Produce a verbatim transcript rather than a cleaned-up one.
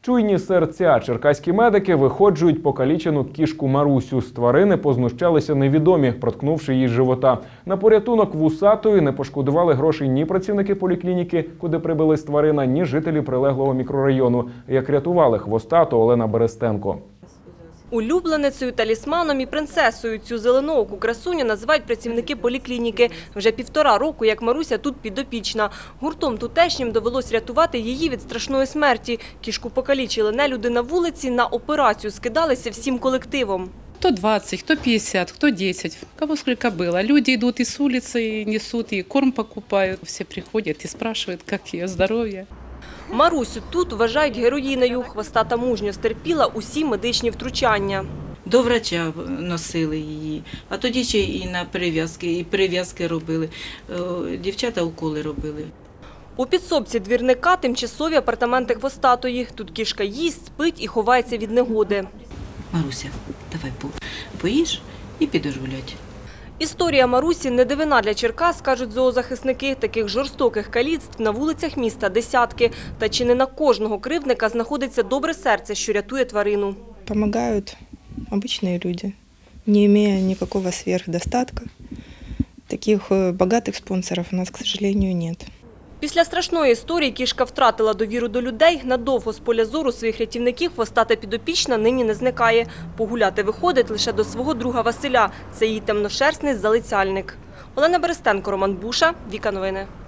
Чуйні серця. Черкаські медики виходжують покалічену кішку Марусю. З тварини познущалися невідомі, проткнувши її з живота. На порятунок вусатої не пошкодували грошей ні працівники поліклініки, куди прибилась тварина, ні жителі прилеглого мікрорайону. Як рятували хвостату, Олена Берестенко. Улюбленицею, талісманом і принцесою цю зеленооку красуню називають працівники поліклініки. Вже півтора року, як Маруся тут підопічна. Гуртом тутешнім довелось рятувати її від страшної смерті. Кішку покалічили нелюди на вулиці, на операцію скидалися всім колективом. Кто двадцать, кто пятьдесят, кто десять, кого сколько было. Люди идут и с улицы, и несут, и корм покупают. Все приходят и спрашивают, как ее здоровье. Марусю тут вважають героїнею. Хвостата мужньо стерпіла усі медичні втручання. До врача носили її, а тоді ще і на перев'язки, і перев'язки робили. Дівчата уколи робили. У підсобці двірника тимчасові апартаменти хвостатої. Тут кішка їсть, спить і ховається від негоди. Маруся, давай поїж і підеш гуляти. Історія Марусі не дивина для Черкас, кажуть зоозахисники. Таких жорстоких каліцтв на вулицях міста десятки. Та чи не на кожного кривдника знаходиться добре серце, що рятує тварину. Помогають звичайні люди, не має ніякого сверхдостатку. Таких багатих спонсорів у нас, к сожалению, нет. Після страшної історії кішка втратила довіру до людей. Надовго з поля зору своїх рятівників хвостата підопічна нині не зникає. Погуляти виходить лише до свого друга Василя. Це її темношерстний залицяльник. Олена Берестенко, Роман Буша, Віка Новини.